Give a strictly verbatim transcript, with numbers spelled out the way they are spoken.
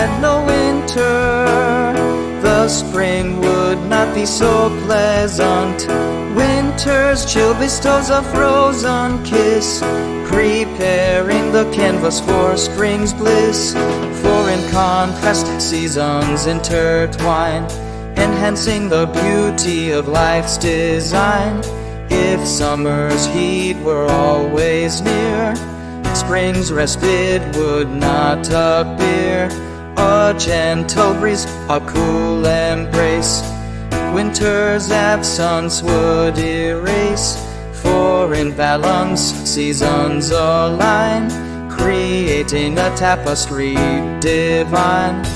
had no winter, the spring would not be so pleasant. Winter's chill bestows a frozen kiss, preparing the canvas for spring's bliss. For in contrast seasons intertwine, enhancing the beauty of life's design. If summer's heat were always near, spring's respite would not appear. A gentle breeze, a cool embrace, winter's absence would erase. For in balance seasons align, creating a tapestry divine.